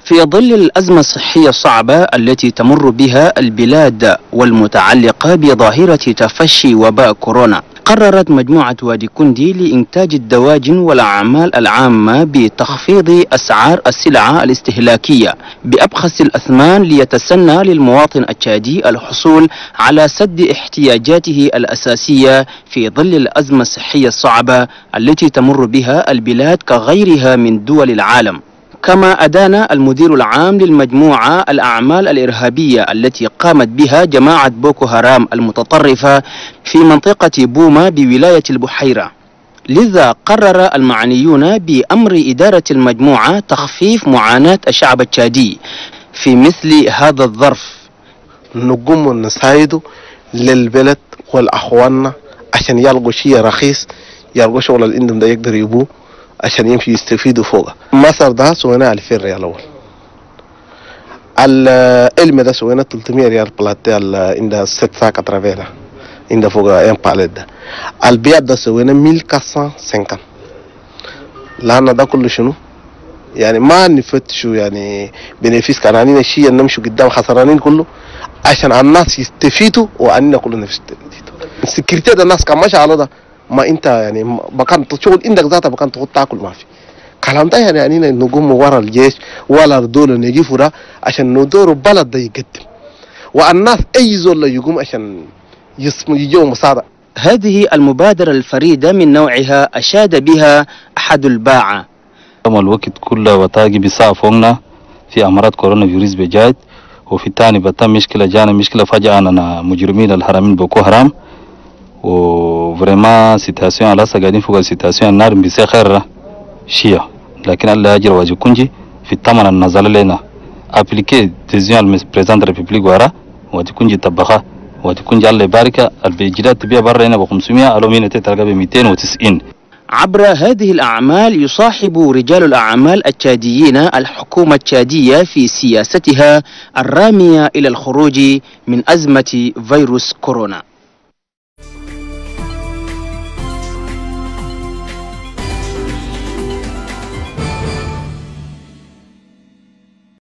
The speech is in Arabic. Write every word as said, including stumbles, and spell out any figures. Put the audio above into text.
في ظل الأزمة الصحية الصعبة التي تمر بها البلاد والمتعلقة بظاهرة تفشي وباء كورونا، قررت مجموعة وادي كندي لإنتاج الدواجن والأعمال العامة بتخفيض أسعار السلع الاستهلاكية بأبخس الأثمان ليتسنى للمواطن التشادي الحصول على سد احتياجاته الأساسية في ظل الأزمة الصحية الصعبة التي تمر بها البلاد كغيرها من دول العالم. كما أدان المدير العام للمجموعة الأعمال الإرهابية التي قامت بها جماعة بوكو هرام المتطرفة في منطقة بوما بولاية البحيرة، لذا قرر المعنيون بأمر إدارة المجموعة تخفيف معاناة الشعب التشادي في مثل هذا الظرف. نقوم ونساعده للبلد والأخواننا عشان يلقوا شيء رخيص، يلقوا شغل اللي عندهم ده يقدر يبوه عشان يمشي يستفيدوا فوقه. مصر ده سويناه ألفين ريال أول، العلم ده سويناه ثلاثمية ريال بلاتي عند ست ساعة ترافيلا عند فوق ام باليت ده. البيع ده سويناه ميل كاسان سنكان. لأن ده كله شنو؟ يعني ما نفتشوا يعني بنفيس كانانين الشيء نمشوا قدام خسرانين كله عشان الناس يستفيدوا وأننا كلنا نستفيدوا. سكرتير الناس كان ماشي على ده، ما انت يعني مكان تشغل عندك ذاته مكان تقول تاكل ما في كلام ده. يعني يعني نقوم ورا الجيش ولا الدولة نجيفوا ده عشان ندور بلد ده يقدم، والناس اي زول يقوم عشان يجوا مساعدة. هذه المبادرة الفريدة من نوعها أشاد بها أحد الباعة. الوقت كله وتاجي بساعة فوقنا في أمراض كورونا فيروس بجاي، وفي تاني بتم مشكلة جانا مشكلة فجأة أنا مجرمين الحرامين بوكو حرام، وفريما سيتاسيون على قاعدين فوق السيتاسيون النار بسخر شيء، لكن الله يجر واجي كونجي في الثمن النزال لنا ابليكي ديزيون البريزيدنت ريبوبليك ورا واجي كونجي طبخه واجي كونجي الله يبارك البيجرات تبيع برا هنا ب خمسمية الومين تلقى ب مئتين وتسعين. عبر هذه الأعمال يصاحب رجال الأعمال التشاديين الحكومة التشادية في سياستها الرامية إلى الخروج من أزمة فيروس كورونا.